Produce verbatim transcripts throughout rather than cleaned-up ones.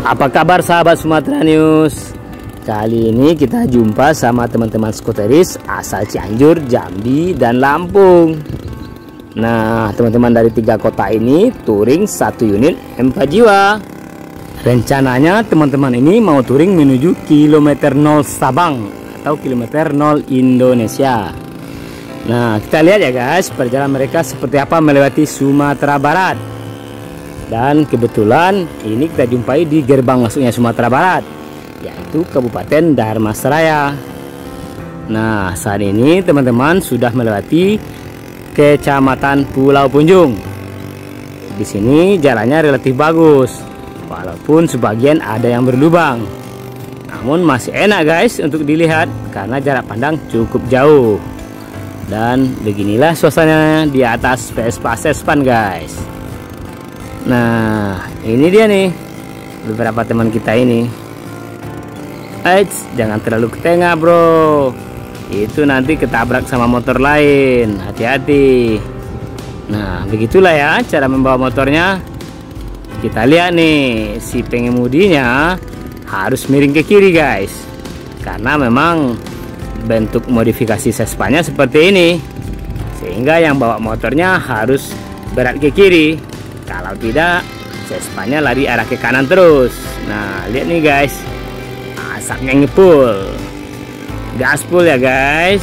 Apa kabar sahabat Sumatera News? Kali ini kita jumpa sama teman-teman skuteris asal Cianjur, Jambi, dan Lampung. Nah, teman-teman dari tiga kota ini touring satu unit empat jiwa. Rencananya teman-teman ini mau touring menuju kilometer nol Sabang atau kilometer nol Indonesia. Nah, kita lihat ya guys, perjalanan mereka seperti apa melewati Sumatera Barat. Dan kebetulan ini kita jumpai di gerbang masuknya Sumatera Barat, yaitu Kabupaten Dharmasraya. Nah, saat ini teman-teman sudah melewati Kecamatan Pulau Punjung. Di sini jalannya relatif bagus, walaupun sebagian ada yang berlubang. Namun masih enak guys untuk dilihat karena jarak pandang cukup jauh. Dan beginilah suasananya di atas Vespa Sespan guys. Nah, ini dia nih beberapa teman kita ini. Eits, jangan terlalu ke tengah bro, itu nanti ketabrak sama motor lain, hati-hati. Nah, begitulah ya cara membawa motornya. Kita lihat nih, si pengemudinya harus miring ke kiri guys, karena memang bentuk modifikasi Sespanya seperti ini, sehingga yang bawa motornya harus berat ke kiri. Kalau tidak, Sespanya lari arah ke kanan terus. Nah, lihat nih guys, asapnya ngepul, gaspol ya guys.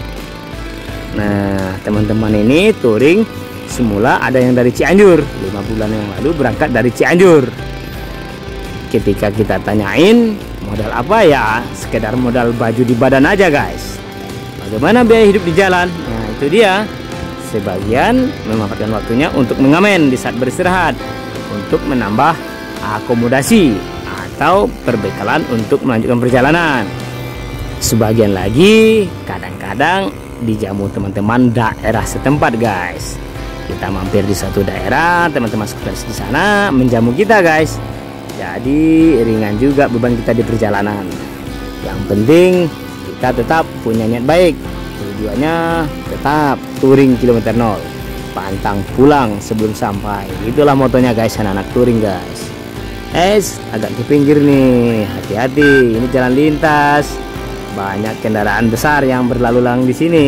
Nah, teman-teman ini touring semula ada yang dari Cianjur, lima bulan yang lalu berangkat dari Cianjur. Ketika kita tanyain modal apa, ya sekedar modal baju di badan aja guys. Bagaimana biaya hidup di jalan? Nah, itu dia. Sebagian memanfaatkan waktunya untuk mengamen di saat beristirahat, untuk menambah akomodasi atau perbekalan untuk melanjutkan perjalanan. Sebagian lagi kadang-kadang dijamu teman-teman daerah setempat guys. Kita mampir di satu daerah, teman-teman skuteris di sana menjamu kita guys. Jadi ringan juga beban kita di perjalanan. Yang penting kita tetap punya niat baik. Tujuannya tetap touring kilometer nol, pantang pulang sebelum sampai. Itulah motonya guys, anak-anak touring guys. Es agak ke pinggir nih, hati-hati, ini jalan lintas, banyak kendaraan besar yang berlalu lalang di sini.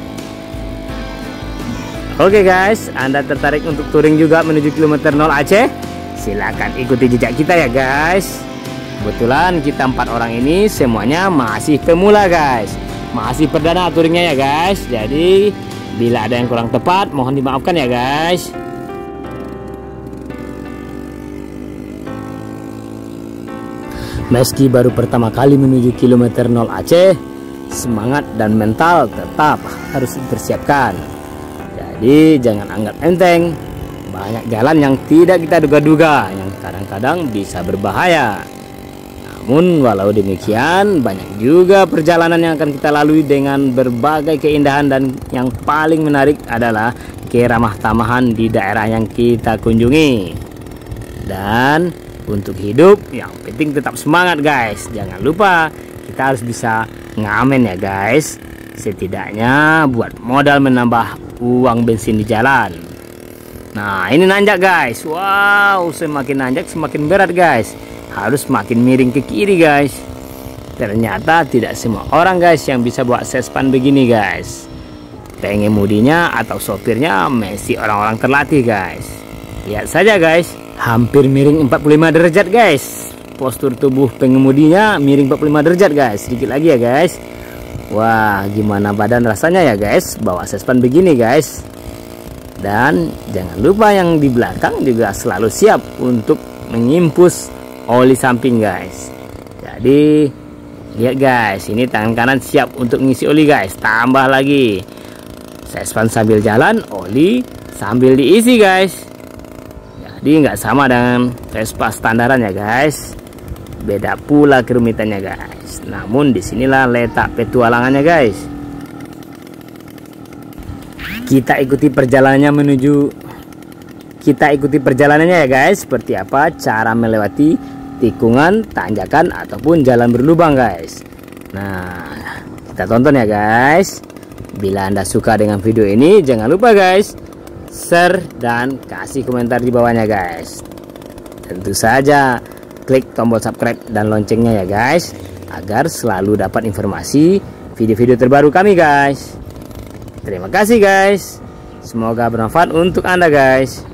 Oke guys, Anda tertarik untuk touring juga menuju kilometer nol Aceh? Silahkan ikuti jejak kita ya guys. Kebetulan kita empat orang ini semuanya masih pemula guys, masih perdana touringnya ya guys. Jadi bila ada yang kurang tepat mohon dimaafkan ya guys. Meski baru pertama kali menuju kilometer nol Aceh, semangat dan mental tetap harus dipersiapkan. Jadi jangan anggap enteng. Banyak jalan yang tidak kita duga-duga, yang kadang-kadang bisa berbahaya. Namun walau demikian, banyak juga perjalanan yang akan kita lalui dengan berbagai keindahan, dan yang paling menarik adalah keramah tamahan di daerah yang kita kunjungi. Dan untuk hidup yang penting tetap semangat guys. Jangan lupa kita harus bisa ngamen ya guys. Setidaknya buat modal menambah uang bensin di jalan. Nah, ini nanjak guys. Wow, semakin nanjak semakin berat guys. Harus makin miring ke kiri guys. Ternyata tidak semua orang guys yang bisa bawa Sespan begini guys. Pengemudinya atau sopirnya mesti orang-orang terlatih guys. Lihat saja guys, hampir miring empat puluh lima derajat guys. Postur tubuh pengemudinya miring empat puluh lima derajat guys. Sedikit lagi ya guys. Wah, gimana badan rasanya ya guys bawa Sespan begini guys. Dan jangan lupa yang di belakang juga selalu siap untuk mengimpus oli samping guys. Jadi lihat guys, ini tangan kanan siap untuk mengisi oli guys. Tambah lagi Sespan sambil jalan, oli sambil diisi guys. Jadi nggak sama dengan Vespa standaran ya guys. Beda pula kerumitannya guys. Namun disinilah letak petualangannya guys. Kita ikuti perjalanannya menuju Kita ikuti perjalanannya ya guys, seperti apa cara melewati tikungan, tanjakan ataupun jalan berlubang guys. Nah, kita tonton ya guys. Bila Anda suka dengan video ini, jangan lupa guys share dan kasih komentar di bawahnya guys. Tentu saja klik tombol subscribe dan loncengnya ya guys, agar selalu dapat informasi video-video terbaru kami guys. Terima kasih guys, semoga bermanfaat untuk Anda guys.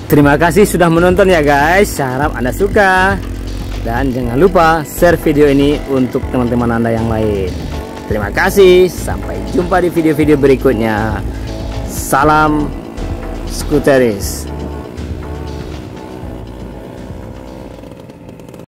Terima kasih sudah menonton ya guys. Harap Anda suka. Dan jangan lupa share video ini untuk teman-teman Anda yang lain. Terima kasih. Sampai jumpa di video-video berikutnya. Salam skuteris.